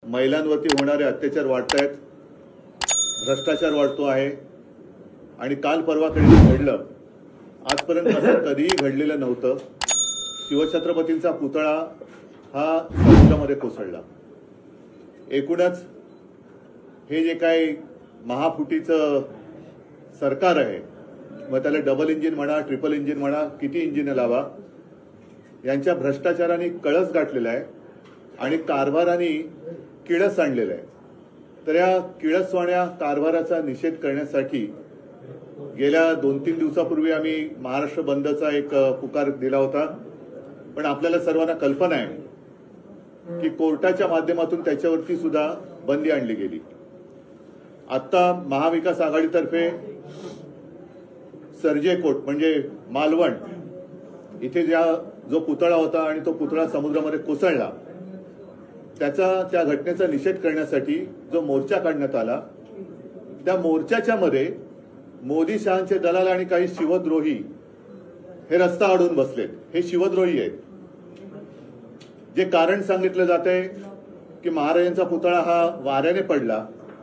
महिलांवरती होणारे अत्याचार वाढत आहेत, भ्रष्टाचार वाढतो आहे आणि काल परवाकडे घडलं, आजपर्यंत असं कधीही घडलेलं नव्हतं। शिवछत्रपतींचा पुतळा हा समुद्रामध्ये कोसळला। एकूणच हे जे काही महाफुटीचं सरकार आहे, मग त्याला डबल इंजिन म्हणा, ट्रिपल इंजिन म्हणा, किती इंजिन लावा, यांच्या भ्रष्टाचाराने कळस गाठलेला आहे आणि कारभाराने किळस आणलेला आहे। तर या किळसवाण्या कारभाराचा निषेध करण्यासाठी गेल्या 2-3 दिवसापूर्वी आम्ही महाराष्ट्र बंदचा एक पुकार दिला होता। पण आपल्याला सर्वांना कल्पना आहे की कोर्टाच्या माध्यमातून त्याच्यावरती सुद्धा बंदी आणली गेली। आता महाविकास आघाडीतर्फे सर्जेकोट म्हणजे मालवण इथे जो पुतळा होता आणि तो पुतळा समुद्रामध्ये कोसळला, त्या घटनेचा निषेध करण्यासाठी जो मोर्चा काढण्यात आला, त्या मोर्चाच्या मध्ये मोदी शहांचे दलाल आणि काही शिवद्रोही हे रस्ता अडवून बसलेत। हे शिवद्रोही आहेत। जे कारण सांगितलं जातंय की महाराजांचा पुतळा हा वाऱ्याने पडला,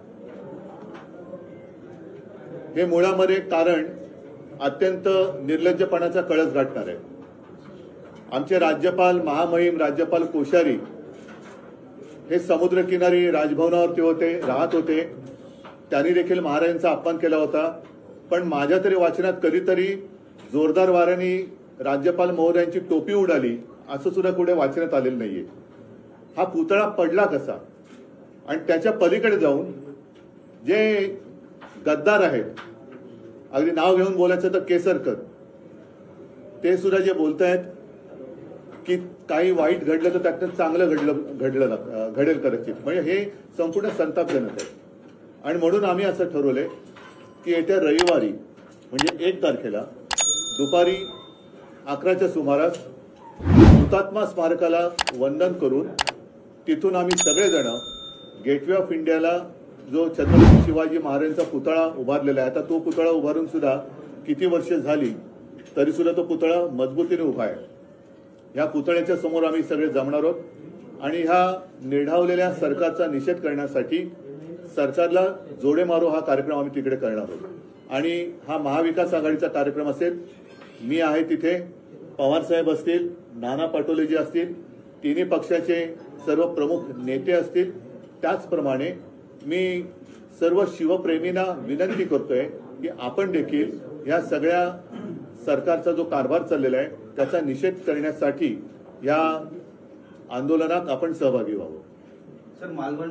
हे मुळामध्ये कारण अत्यंत निर्लज्जपणाचा कळस गाठणार आहे। आमचे राज्यपाल महामहिम राज्यपाल कोश्यारी हे समुद्रकिनारी राजभवनावरती राहत होते। त्यांनी देखील महाराजांचा अपमान केला होता। पण माझ्या तरी वाचनात कधीतरी जोरदार वाऱ्याने राज्यपाल महोदयांची टोपी उडाली असं सुद्धा कुठे वाचण्यात आलेलं नाहीये। हा पुतळा पडला कसा? आणि त्याच्या पलीकडे जाऊन जे गद्दार आहेत, अगदी नाव घेऊन बोलायचं तर केसरकर, ते सुद्धा जे बोलतायत की काही वाईट घडलं तर त्यातनं चांगलं घडेल कदाचित, म्हणजे हे संपूर्ण संतापजनक आहे। आणि म्हणून आम्ही असं ठरवलंय की येत्या रविवारी म्हणजे 1 तारखेला दुपारी 11च्या सुमारास हुतात्मा स्मारकाला वंदन करून तिथून आम्ही सगळेजण गेटवे ऑफ इंडियाला जो छत्रपती शिवाजी महाराजांचा पुतळा उभारलेला आहे, आता तो पुतळा उभारून सुद्धा किती वर्ष झाली तरी सुद्धा तो पुतळा मजबूतीने उभा आहे। या पुतळ्याच्या समोर आम्ही सगळे जमणार आहोत आणि ह्या निर्ढावलेल्या सरकारचा निषेध करण्यासाठी सरकारला जोडे मारो हा कार्यक्रम आम्ही तिकडे करणार आहोत। आणि हा महाविकास आघाडीचा कार्यक्रम असेल। मी आहे तिथे, पवार साहेब असतील, नाना पटोलेजी असतील, तिन्ही पक्षाचे सर्व प्रमुख नेते असतील। त्याचप्रमाणे मी सर्व शिवप्रेमींना विनंती करतोय की आपण देखील या सगळ्या सरकारचा जो कारभार चाललेला आहे त्याचा निषेध करण्यासाठी या आंदोलनात आपण सहभागी व्हावं। सर,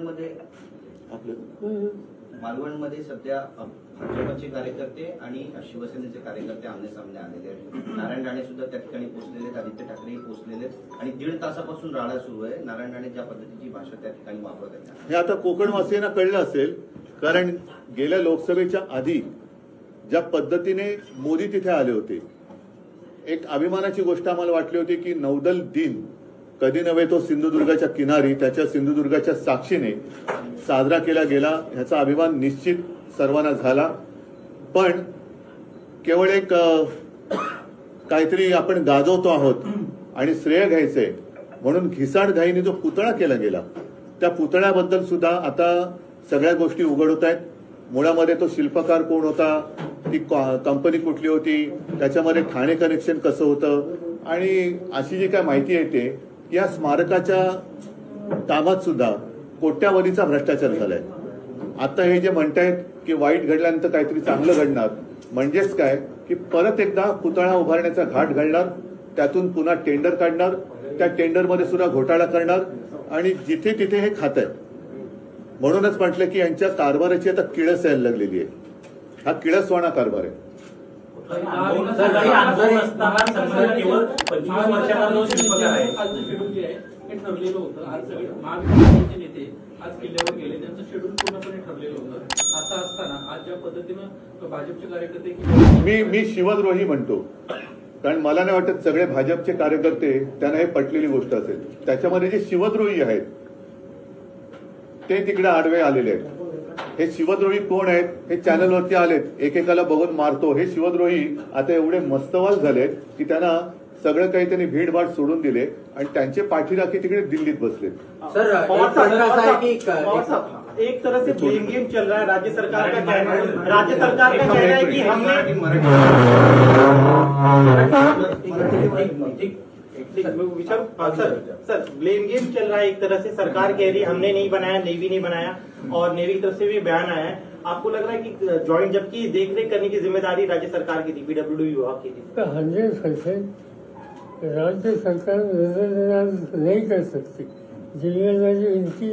मालवणमध्ये सध्या भाजपचे कार्यकर्ते आणि शिवसेनेचे कार्यकर्ते आमने सामने आलेले आहेत। नारायण राणे सुद्धा त्या ठिकाणी पोहोचलेले आहेत, आदित्य ठाकरेही पोहोचलेले आहेत आणि 1.5 तासापासून राडा सुरू आहे। नारायण राणे ज्या पद्धतीची भाषा त्या ठिकाणी वापरत आहेत हे आता कोकणवासियांना कळलं असेल, कारण गेल्या लोकसभेच्या आधी ज्या पद्धतीने मोदी तिथे आले होते, एक अभिमानाची गोष्ट आम्हाला वाटली होती की नौदल दिन कधी नव्हे तो सिंधुदुर्गाच्या किनारी त्याच्या सिंधुदुर्गाच्या साक्षीने साजरा केला गेला, ह्याचा अभिमान निश्चित सर्वांना झाला। पण केवळ एक काहीतरी आपण गाजवतो आहोत आणि श्रेय घ्यायचंय म्हणून घिसाडघाईने जो पुतळा केला गेला, त्या पुतळ्याबद्दल सुद्धा आता सगळ्या गोष्टी उघड होत आहेत। मुळामध्ये तो शिल्पकार कोण होता, ती कंपनी कुठली होती, त्याच्यामध्ये ठाणे कनेक्शन कसं होतं, आणि अशी जी काय माहिती येते की या स्मारकाच्या कामात सुद्धा कोट्यावधीचा भ्रष्टाचार झालाय। आता हे जे म्हणतायत की वाईट घडल्यानंतर काहीतरी चांगलं घडणार, म्हणजेच काय की परत एकदा पुतळा उभारण्याचा घाट घडणार, त्यातून पुन्हा टेंडर काढणार, त्या टेंडरमध्ये सुद्धा घोटाळा करणार आणि जिथे तिथे हे खात आहेत। म्हणूनच म्हटलं की यांच्या कारभाराची आता किळस यायला लागलेली आहे। हा किळसवाणा कारभार आहे। ठरलेलं होतं, आज सगळे महाविकासचे नेते आज किल्ल्यावर गेले, त्यांचं शेड्यूल पूर्णपणे ठरलेलं होतं। असं असताना आज ज्या पद्धतीनं भाजपचे कार्यकर्ते मी शिवद्रोही म्हणतो, कारण मला नाही वाटत सगळे भाजपचे कार्यकर्ते त्यांना हे पटलेली गोष्ट असेल। त्याच्यामध्ये जे शिवद्रोही आहेत ते तिकडे आडवे आलेले आहेत। हे शिवद्रोही कोण आहेत हे चॅनलवरती आलेत, एकेकाला बघून मारतो। हे शिवद्रोही आता एवढे मस्तवाल झालेत की त्यांना सगळं काही त्यांनी भीडभाड सोडून दिले आणि त्यांचे पाठीराखे तिकडे दिल्लीत बसले. सर पवार साहब, एक तरह से ब्लेम गेम चल रहा है। राज्य सरकार का कहना है कि हमने सर ब्लेम गेम चल रहा है। एक तरह से सरकार कह रही है हमने नहीं बनाया, नेवी नहीं बनाया, और नेवी की तरफ से भी बयान आया है। आपको लग रहा है कि ज्वाइंट, जबकि देखरेख करने की जिम्मेदारी राज्य सरकार की थी, पीडब्ल्यूडी विभाग की थी? 100% राज्य सरकार नजरअंदाज नहीं कर सकती, जिम्मेदारी इनकी।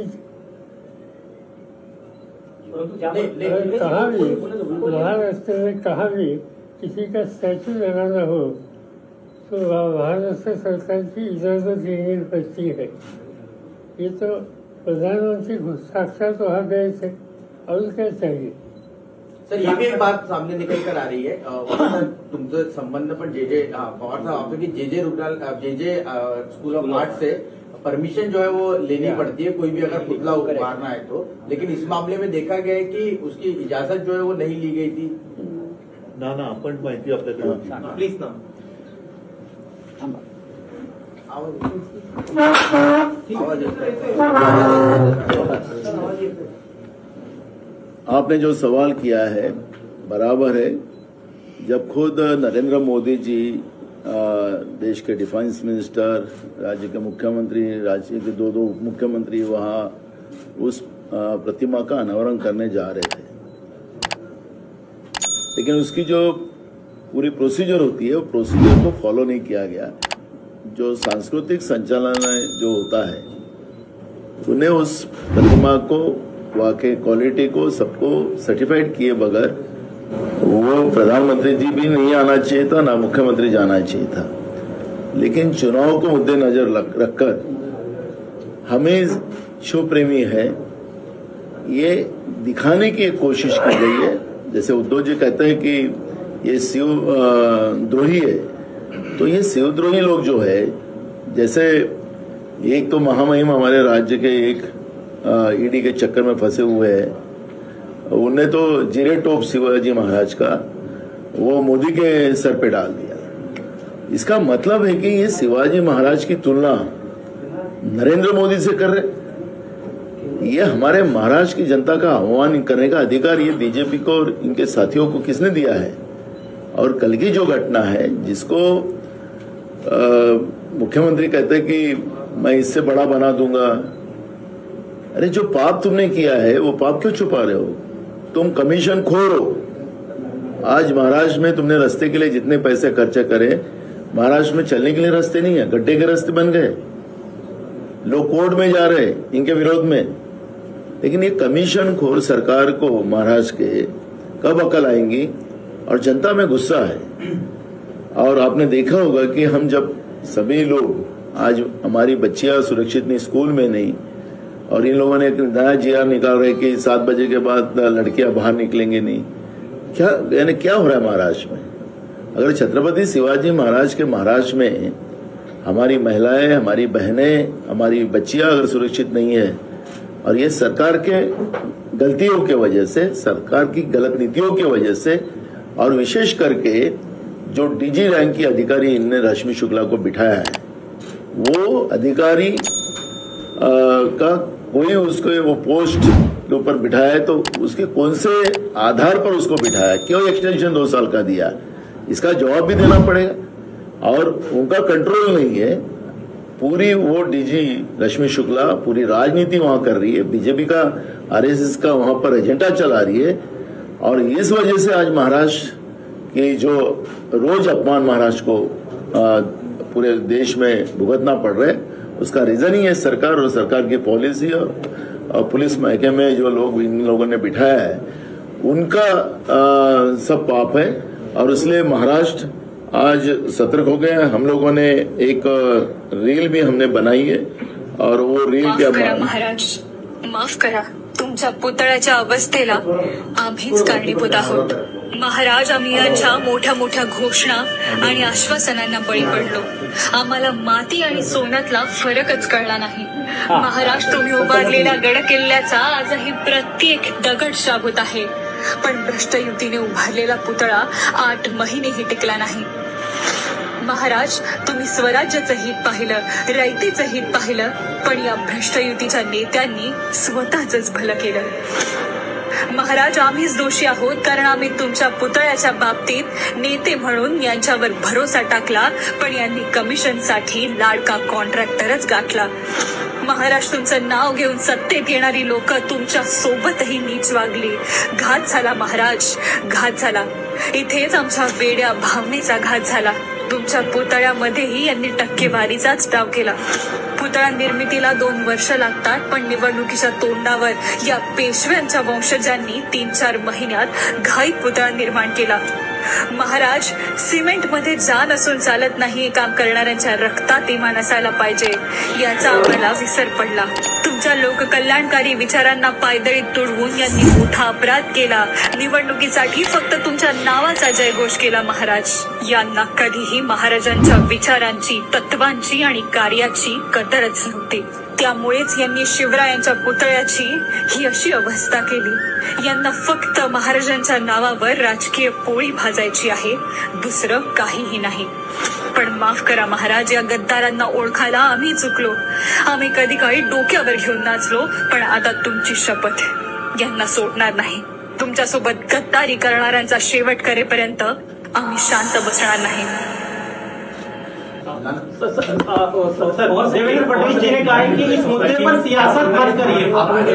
कहा भी महाराष्ट्र में कहा भी किसी का स्टैचू लगाना हो तो महाराष्ट्र सरकार की इजाजत लेनी पड़ती है। ये तो प्रधानमंत्री साक्षात वहाँ गए थे, और क्या चाहिए? सर ये भी एक बात सामने निकल कर आ रही है, तुमचं संबंध पण जे पवार साहब आपको कि जे स्कूल ऑफ आर्ट से परमिशन जो है वो लेनी पड़ती है, कोई भी अगर पुतला उभारना है तो, लेकिन इस मामले में देखा गया है कि उसकी इजाजत जो है वो नहीं ली गई थी। ना आपण माहिती आपल्याकडे होती. प्लीज ना। आपने जो सवाल किया है बराबर है। जब खुद नरेंद्र मोदी जी देश के डिफेंस मिनिस्टर, राज्य के मुख्यमंत्री, राज्य के दो उप मुख्यमंत्री वहां उस प्रतिमा का अनावरण करने जा रहे थे, लेकिन उसकी जो पूरी प्रोसीजर होती है वो प्रोसीजर को फॉलो नहीं किया गया। जो सांस्कृतिक संचालन जो होता है उन्हें उस प्रतिमा को, वाकई क्वालिटी को, सबको सर्टिफाइड किए बगैर वो प्रधानमंत्री जी भी नहीं आना चाहिए था, ना मुख्यमंत्री जाना चाहिए था। लेकिन चुनाव को मद्देनजर रखकर हमें शिव प्रेमी है ये दिखाने की एक कोशिश की गई है। जैसे उद्धव जी कहते हैं कि ये शिव द्रोही है, तो ये शिवद्रोही लोग जो है, जैसे एक तो महामहिम हमारे राज्य के एक ईडी के चक्कर में फंसे हुए हैं, उनने तो जीरे टोप शिवाजी महाराज का वो मोदी के सर पे डाल दिया। इसका मतलब है कि ये शिवाजी महाराज की तुलना नरेंद्र मोदी से कर रहे। ये हमारे महाराष्ट्र की जनता का आह्वान करने का अधिकार ये बीजेपी को और इनके साथियों को किसने दिया है? और कल की जो घटना है जिसको मुख्यमंत्री कहते हैं कि मैं इससे बड़ा बना दूंगा, अरे जो पाप तुमने किया है वो पाप क्यों छुपा रहे हो? तुम कमीशन खोर हो। आज महाराष्ट्र में तुमने रास्ते के लिए जितने पैसे खर्चे करे, महाराष्ट्र में चलने के लिए रास्ते नहीं है, गड्ढे के रास्ते बन गए, लोग कोर्ट में जा रहे इनके विरोध में। लेकिन ये कमीशन खोर सरकार को महाराष्ट्र के कब अकल आएंगी? और जनता में गुस्सा है। और आपने देखा होगा कि हम जब सभी लोग, आज हमारी बच्चियां सुरक्षित नहीं, स्कूल में नहीं, और इन लोगों ने एक नया जीआर निकाल रहे कि 7 बजे के बाद लड़कियां बाहर निकलेंगे नहीं। क्या यानी क्या हो रहा है महाराष्ट्र में? अगर छत्रपति शिवाजी महाराज के महाराष्ट्र में हमारी महिलाएं, हमारी बहनें, हमारी बच्चियां अगर सुरक्षित नहीं है, और ये सरकार के गलतियों के वजह से, सरकार की गलत नीतियों की वजह से, और विशेष करके जो डीजी रैंक की अधिकारी इनने रश्मि शुक्ला को बिठाया है, वो अधिकारी का कोई उसको वो पोस्ट के ऊपर बिठाया है, तो उसके कौन से आधार पर उसको बिठाया, क्यों एक्सटेंशन 2 साल का दिया, इसका जवाब भी देना पड़ेगा। और उनका कंट्रोल नहीं है, पूरी वो डीजी रश्मि शुक्ला पूरी राजनीति वहां कर रही है, बीजेपी का, आरएसएस का वहां पर एजेंडा चला रही है। और इस वजह से आज महाराष्ट्र की जो रोज अपमान महाराष्ट्र को पूरे देश में भुगतना पड़ रहा है, उसका रीजन ही है सरकार और सरकार की पॉलिसी और पुलिस महकमे में जो लोग इन लोगों ने बिठाया है उनका सब पाप है। और इसलिए महाराष्ट्र आज सतर्क हो गए। हम लोगों ने एक रील भी हमने बनाई है, और वो रील माफ क्या करा महाराज, माफ करा, तुमच्या पुतळ्याच्या अवस्थेला आम्हीच कारणीभूत आहोत। महाराज, आम्ही यांच्या मोठ्या मोठ्या घोषणा आणि आश्वासनांना बळी पडलो। आम्हाला माती आणि सोन्यातला फरकच कळला नाही। महाराज, तुम्ही उभारलेल्या गड किल्ल्याचा आजही प्रत्येक दगड शाबूत आहे, पण भ्रष्ट युतीने उभारलेला पुतळा 8 महिनेही टिकला नाही। महाराज, तुम्ही स्वराज्याचं हित पाहिलं, रयतेचं हित पाहिलं, पण या भ्रष्ट युतीच्या नेत्यांनी स्वतःच भलं केलं. महाराज, आम्हीच दोषी आहोत, कारण आम्ही तुमच्या पुतळ्याच्या बाबतीत नेते म्हणून यांच्यावर भरोसा टाकला, पण यांनी कमिशनसाठी लाडका कॉन्ट्रॅक्टरच गाठला. महाराज, तुमचं नाव घेऊन सत्तेत येणारी लोक तुमच्या सोबतही नीच वागली. घात झाला महाराज, घात झाला. इथेच आमच्या वेड्या भावनेचा घात झाला. तुमच्या पुतळ्यामध्येही यांनी टक्केवारीचाच डाव केला. पुतळा निर्मितीला 2 वर्ष लागतात, पण निवडणुकीच्या तोंडावर या पेशव्यांच्या वंशजांनी 3-4 महिन्यात घाईत पुतळा निर्माण केला. महाराज, सिमेंटमध्ये जान असून चालत नाही, काम करणाऱ्यांच्या रक्तात इमान असायला पाहिजे, याचा आम्हाला विसर पडला. तुमच्या लोककल्याणकारी विचारांना पायदळीत तुडवून यांनी मोठा अपराध केला. निवडणुकीसाठी फक्त तुमच्या नावाचा जयघोष केला. महाराज, यांना कधीही महाराजांच्या विचारांची, तत्वांची आणि कार्याची कदरच नव्हती. त्यामुळेच यांनी शिवरायांच्या पुतळ्याची ही अशी अवस्था केली. यांना फक्त महाराजांच्या नावावर राजकीय पोळी भाजायची आहे, दुसरं काहीही नाही. पण माफ करा महाराज, या गद्दारांना ओळखायला आम्ही चुकलो. आम्ही कधी काही डोक्यावर घेऊन नाचलो, पण आता तुमची शपथ, यांना सोडणार नाही. तुमच्यासोबत गद्दारी करणाऱ्यांचा शेवट करेपर्यंत आम्ही शांत बसणार नाही. देवेंद्र फडणवीस जी ने कहा है कि इस मुद्दे पर सियासत मत करिए।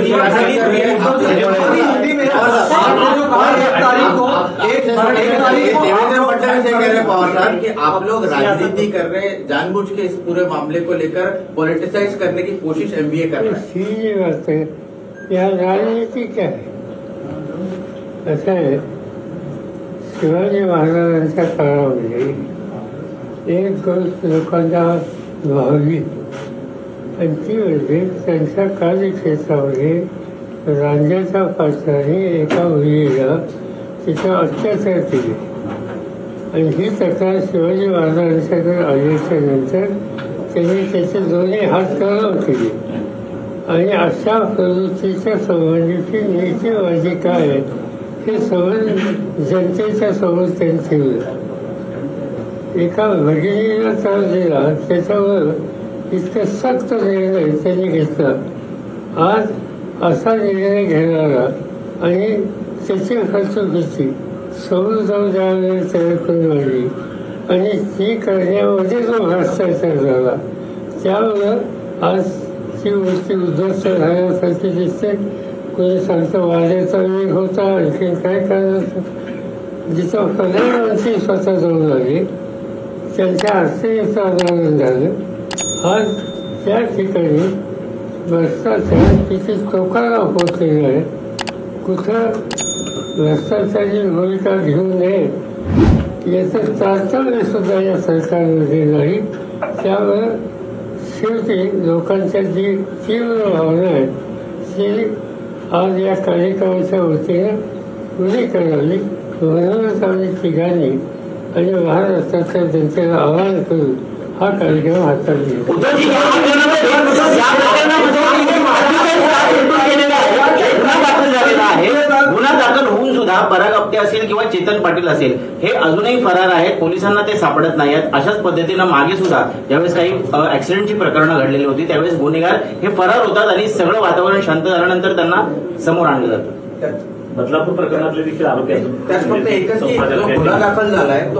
देवेंद्र फडणवीस ये कह रहे पवार साहब कि आप लोग राजनीति कर रहे, जानबूझ के इस पूरे मामले को लेकर पॉलिटिसाइज करने की कोशिश एमबीए कर रहे हैं. सीधी बात है, यहाँ राजनीति क्या है? ऐसा है, शिवाजी महाराजांच्या काळामध्ये एक गोष्ट लोकांना भावली आणि ती म्हणजे त्यांच्या कार्यक्षेत्रामध्ये राज्याच्या पात्राने एका मुलीला तिचा अत्याचार केले आणि ही तक्रार शिवाजी महाराजांच्याकडे आल्याच्या नंतर त्यांनी त्याचे दोन्ही हात कडक केले आणि अशा प्रवृत्तीच्या संबंधीची नीतिवादी काय आहे हे समज जनतेच्या समोर त्यांनी ठेवलं. एका भगिनीला त्रास दिला त्याच्यावर इतका सक्त निर्णय त्यांनी घेतला. आज असा निर्णय घेणारा आणि त्याची फसवणुकीची समोर जाऊन ज्यावेळेला तयार करून आली आणि ती करण्यामध्ये जो भ्रष्टाचार झाला त्यामुळं आज ती गोष्टी उद्ध्वस्त झाल्यासारखी दिसते. कोणी सांगतं वाऱ्याचा वेग होता, आणखी काय करायचं. जिथं प्रधानमंत्री स्वतः जाऊन आले त्यांच्या हस्ते आंदोलन झालं. आज त्या ठिकाणी भ्रष्टाचार किती टोकाला पोचलेला आहे. कुठं भ्रष्टाचाराची भूमिका घेऊ नये याचं चाचणी सुद्धा या सरकारमध्ये नाही. त्यामुळे शेवटी लोकांच्या जी तीव्र भावना आहे ती आज या कार्यक्रमाच्या वतीनं पुरी करावी. म्हणूनच आम्ही तिघांनी आणि महाराष्ट्राच्या जनतेला आवाहन करून हा कार्यक्रम हातात घेतला. गुन्हा दाखल होऊन सुद्धा पराग आपटे असेल किंवा चेतन पाटील असेल हे अजूनही फरार आहेत. पोलिसांना ते सापडत नाही आहेत. अशाच पद्धतीनं मागे सुद्धा ज्यावेळेस काही ऍक्सिडेंटची प्रकरणं घडलेली होती त्यावेळेस गुन्हेगार हे फरार होतात आणि सगळं वातावरण शांत झाल्यानंतर त्यांना समोर आणलं जातं. बदलापूर प्रकरणातले देखील आरोपी आहेत. त्यात फक्त एकच की जो गुन्हा दाखल झालाय तो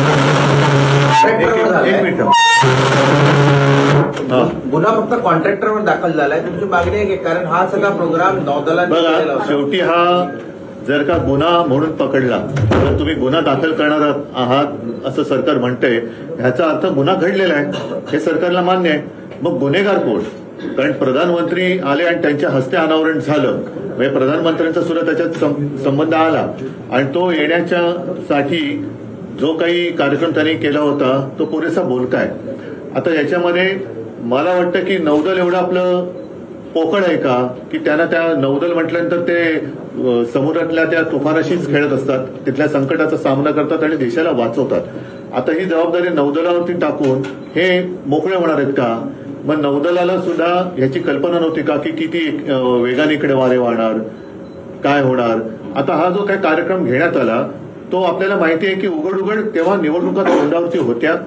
गुन्हा फक्त कॉन्ट्रॅक्टरवर दाखल झालाय. तुमची मागणी आहे की कारण हा सगळा प्रोग्राम नौदलात शेवटी हा जर का गुन्हा म्हणून पकडला तर तुम्ही गुन्हा दाखल करणार आहात असं सरकार म्हणतंय. ह्याचा अर्थ गुन्हा घडलेला आहे हे सरकारला मान्य आहे. मग गुन्हेगार कोण? कारण प्रधानमंत्री आले आणि त्यांच्या हस्ते अनावरण झालं म्हणजे प्रधानमंत्र्यांचा सुद्धा त्याच्यात संबंध आला आणि तो येण्याच्या साठी जो काही कार्यक्रम त्यांनी केला होता तो पुरेसा बोलका आहे. आता याच्यामध्ये मला वाटतं की नौदल एवढं आपलं पोकळ आहे का की त्यांना त्या नौदल म्हटल्यानंतर ते समुद्रातल्या त्या तुफानाशीच खेळत असतात, तिथल्या संकटाचा सामना करतात आणि देशाला वाचवतात. आता ही जबाबदारी नौदलावरती टाकून हे मोकळे होणार आहेत का? मग नौदलाला सुद्धा ह्याची कल्पना नव्हती का की किती वेगाने इकडे वारे वाहणार, काय होणार. आता हा जो काही कार्यक्रम घेण्यात आला तो आपल्याला माहिती आहे की उघड उघड तेव्हा निवडणुका तोंडावरती होत्या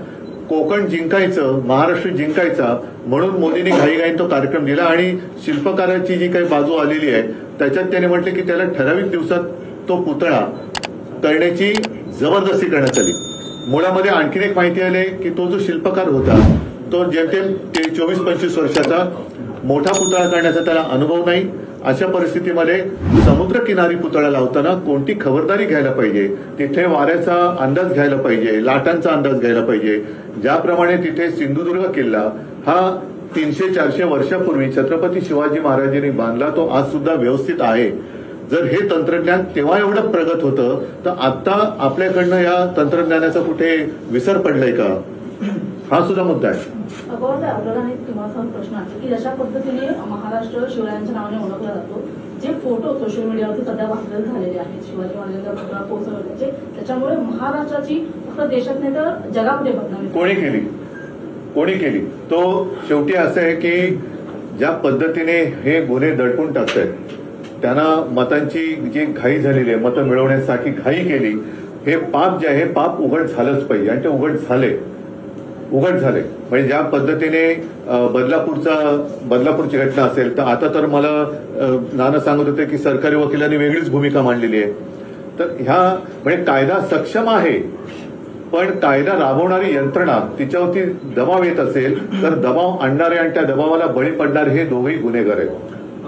कोकण जिंकायचं, महाराष्ट्र जिंकायचा म्हणून मोदींनी घाईघाईने तो कार्यक्रम दिला आणि शिल्पकाराची जी काही बाजू आलेली आहे त्याच्यात त्याने म्हटलं की त्याला ठराविक दिवसात तो पुतळा करण्याची जबरदस्ती करण्यात आली. मुळामध्ये आणखीन एक माहिती आली की तो जो शिल्पकार होता तो जेमतेम 24-25 वर्षाचा, मोठा पुतळा करण्याचा त्याला अनुभव नाही. अशा परिस्थितीमध्ये समुद्रकिनारी पुतळा लावताना कोणती खबरदारी घ्यायला पाहिजे, तिथे वाऱ्याचा अंदाज घ्यायला पाहिजे, लाटांचा अंदाज घ्यायला पाहिजे. ज्याप्रमाणे तिथे सिंधुदुर्ग किल्ला हा 300-400 वर्षापूर्वी छत्रपती शिवाजी महाराजांनी बांधला, तो आज सुद्धा व्यवस्थित आहे. जर हे तंत्रज्ञान तेव्हा एवढं प्रगत होतं तर आता आपल्याकडनं या तंत्रज्ञानाचा कुठे विसर पडलाय का, हा सुद्धा मुद्दा आहे. आपल्याला तुम्हाला प्रश्न आहे की अशा पद्धतीने महाराष्ट्र शिवरायांच्या नावाने ओळखला जातो. जे फोटो सोशल मीडियावरती सध्या व्हायरल झालेले आहेत शिवाजी महाराजांच्या पुतळा पोहोचवण्याचे, त्याच्यामुळे महाराष्ट्राची फक्त देशात नाही तर जगामध्ये बदनामी कोणी केली. तो शेवटी असं आहे की ज्या पद्धतीने हे गुन्हे दडपून टाकतायत, त्यांना मतांची जी घाई झालेली आहे, मतं मिळवण्यासाठी घाई केली, हे पाप जे आहे पाप उघड झालंच पाहिजे आणि ते उघड झाले. म्हणजे ज्या पद्धतीने बदलापूरची घटना असेल तर आता तर मला नाना सांगत होते की सरकारी वकिलांनी वेगळीच भूमिका मांडलेली आहे. तर ह्या म्हणजे कायदा सक्षम आहे पण कायदा राबवणारी यंत्रणा तिच्यावरती दबाव येत असेल तर दबाव आणणारे आणि त्या दबावाला बळी पडणारे हे दोघेही गुन्हेगार आहेत.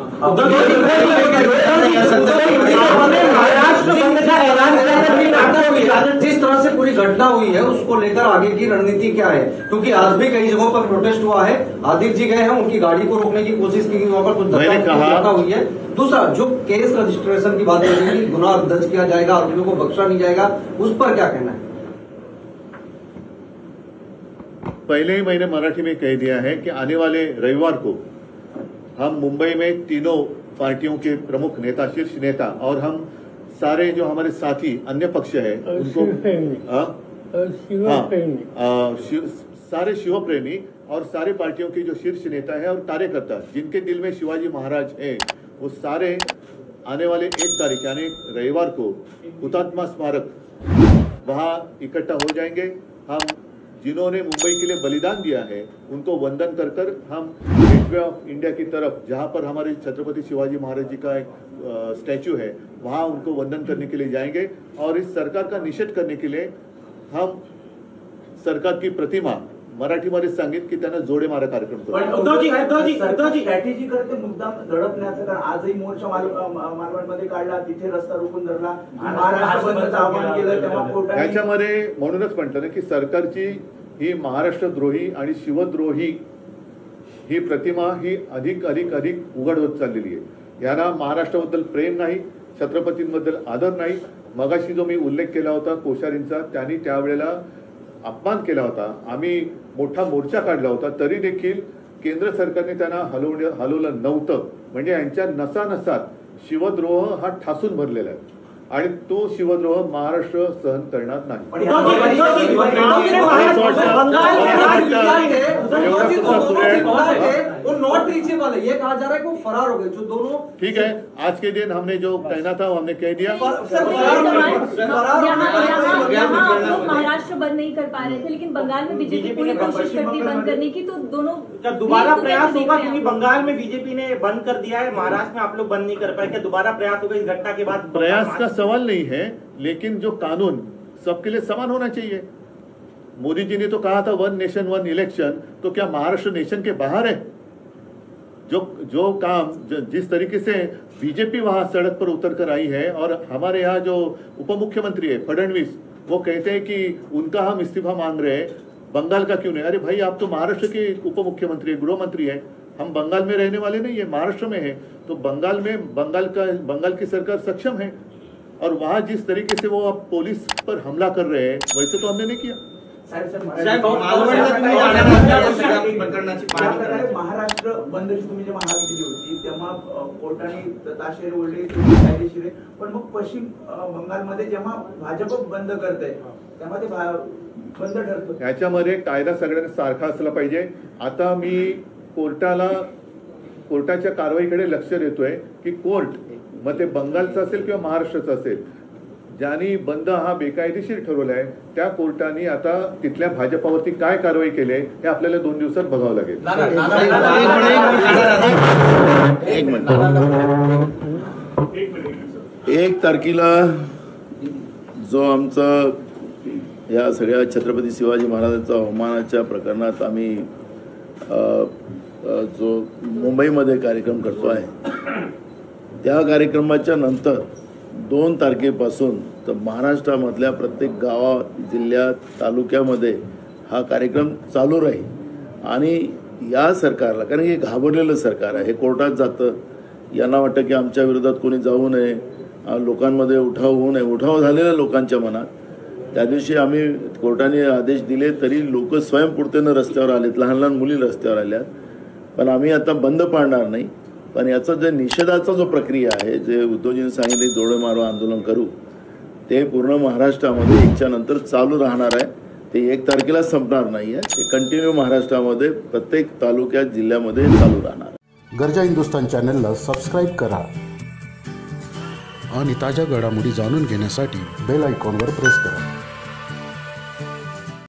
जिस तरह से पूरी घटना हुई है उसको लेकर आगे की रणनीति क्या है, क्योंकि आज भी कई जगहों पर प्रोटेस्ट हुआ है, आदित्य जी गए हैं, उनकी गाड़ी को रोकने की कोशिश की गई, वहां पर कुछ धक्का हुई है. दूसरा जो केस रजिस्ट्रेशन की बात करेंगे, गुनाह दर्ज किया जाएगा, आरोपियों को बख्शा नहीं जाएगा, उस पर क्या कहना है? पहले ही मैंने मराठी में कह दिया है कि आने वाले रविवार को हम मुंबई में तीनों पार्टियों के प्रमुख नेता, शीर्ष नेता और हम सारे जो हमारे साथी अन्य पक्ष है उनको सारे शिवप्रेमी और सारे पार्टियों के जो शीर्ष नेता है और कार्यकर्ता जिनके दिल में शिवाजी महाराज है, वो सारे आने वाले 1 तारीख यानी रविवार को हुतात्मा स्मारक वहां इकट्ठा हो जाएंगे. हम जिन्होंने मुंबई के लिए बलिदान दिया है उनको वंदन कर कर हम गेटवे ऑफ इंडिया की तरफ, जहां पर हमारे छत्रपति शिवाजी महाराज जी का एक स्टैच्यू है, वहां उनको वंदन करने के लिए जाएंगे और इस सरकार का निषेध करने के लिए हम सरकार की प्रतिमा मराठीमध्ये सांगित की त्यांना जोडे मारा कार्यक्रम करू. स्ट्रॅटेजी करते मुद्दाम दडपण्याचं, कारण आजही मोर्चा मालवणमध्ये काढला, तिथे रस्ता रोखून धरला, महाराष्ट्र बंदचं आवाहन केलं, तेव्हा कोर्टाने याच्यामध्ये म्हणूनच म्हटलं ना की सरकारची ही महाराष्ट्रद्रोही आणि शिवद्रोही ही प्रतिमा ही अधिक उघड होत चाललेली आहे. यांना महाराष्ट्राबद्दल प्रेम नाही, छत्रपतींबद्दल आदर नाही. मगाशी जो मी उल्लेख केला होता कोश्यारींचा, त्यांनी त्यावेळेला अपमान केला होता, आम्ही मोठा मोर्चा काढला होता, तरी देखील केंद्र सरकारने त्यांना हलवलं नव्हतं. म्हणजे यांच्या नसानसात शिवद्रोह हा ठासून भरलेला आहे आणि तो शिवद्रोह महाराष्ट्र सहन करणार नाही. नॉट रीचेबल है, ये कहा जा रहा है कि वो फरार हो गए जो दोनों. ठीक है, आज के दिन हमने जो कहना था वो हमने कह दिया. महाराष्ट्र बंद नहीं कर पा रहे थे, लेकिन बंगाल में बीजेपी पूरी कोशिश करती बंद करने की, तो दोनों दोबारा प्रयास होगा, क्योंकि बंगाल में बीजेपी ने बंद कर दिया है, महाराष्ट्र में आप लोग बंद नहीं कर पाए, क्या दोबारा प्रयास होगा इस घटना के बाद? प्रयास का सवाल नहीं है, लेकिन जो कानून सबके लिए समान होना चाहिए. मोदी जी ने तो कहा था 1 नेशन 1 इलेक्शन, तो क्या महाराष्ट्र नेशन के बाहर है? जो काम जिस तरीके से बीजेपी वहां सड़क पर उतर कर आई है और हमारे यहाँ जो उप मुख्यमंत्री है फडणवीस, वो कहते हैं कि उनका हम इस्तीफा मांग रहे हैं, बंगाल का क्यों नहीं? अरे भाई, आप तो महाराष्ट्र के उप मुख्यमंत्री गृह मंत्री है, हम बंगाल में रहने वाले नहीं है, महाराष्ट्र में है. तो बंगाल की सरकार सक्षम है और वहां जिस तरीके से वो अब पुलिस पर हमला कर रहे हैं वैसे तो हमने नहीं किया. महाराष्ट्र बंदची तुम्ही जेव्हा मागणी केली होती तेव्हा कोर्टाने ताशेरे ओढले, कायदेशीर आहे, पण मग पश्चिम बंगालमध्ये जेव्हा भाजप बंद करते तेव्हा ते बंद ठरतो. याच्यामध्ये कायदा सगळ्यांना सारखा असला पाहिजे. आता मी कोर्टाच्या कारवाईकडे लक्ष देतोय की कोर्ट, मग ते बंगालचं असेल किंवा महाराष्ट्राचं असेल, ज्यांनी बंद हा बेकायदेशीर ठरवलाय त्या कोर्टाने आता तिथल्या भाजपावरती काय कारवाई केली हे आपल्याला 2 दिवसात बघावं लागेल. एक मिनिट. 1 तारखेला जो आमचा या सगळ्या छत्रपती शिवाजी महाराजांचा अवमानाच्या प्रकरणात आम्ही जो मुंबईमध्ये कार्यक्रम करतो आहे त्या कार्यक्रमाच्या नंतर 2 तारखेपासून तर महाराष्ट्रामधल्या प्रत्येक गावात, जिल्ह्यात, तालुक्यामध्ये हा कार्यक्रम चालू राहील. आणि या सरकारला, कारण हे घाबरलेलं सरकार आहे, हे कोर्टात जातं, यांना वाटतं की आमच्या विरोधात कोणी जाऊ नये, लोकांमध्ये उठाव होऊ नये. उठाव झालेल्या लोकांच्या मनात त्या दिवशी आम्ही कोर्टाने आदेश दिले तरी लोक स्वयंपूर्तेनं रस्त्यावर आलेत, लहान लहान मुली रस्त्यावर आल्यात. पण आम्ही आता बंद पाडणार नाही. पण याचा जे निषेधाचा जो प्रक्रिया आहे, जे उद्धवजींनी सांगितले जोडे मारो आंदोलन करू, ते पूर्ण महाराष्ट्रामध्ये 1च्या नंतर चालू राहणार आहे. ते 1 तारखेला संपणार नाही आहे. ते कंटिन्यू महाराष्ट्रामध्ये प्रत्येक तालुक्यात, जिल्ह्यामध्ये चालू राहणार आहे. गरजा हिंदुस्तान चॅनलला सबस्क्राईब करा आणि ताज्या घडामोडी जाणून घेण्यासाठी बेल आयकॉनवर प्रेस करा.